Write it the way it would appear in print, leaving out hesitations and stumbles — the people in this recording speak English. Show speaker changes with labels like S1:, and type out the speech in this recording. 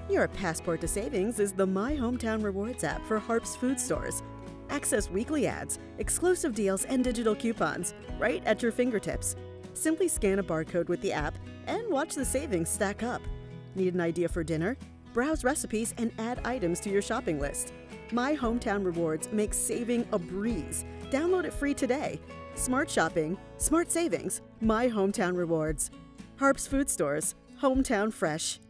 S1: Your passport to savings is the My Hometown Rewards app for Harps food stores. Access weekly ads, exclusive deals, and digital coupons right at your fingertips. Simply scan a barcode with the app and watch the savings stack up. Need an idea for dinner? Browse recipes and add items to your shopping list. My Hometown Rewards makes saving a breeze. Download it free today. Smart shopping, smart savings, My Hometown Rewards. Harps Food Stores, hometown fresh.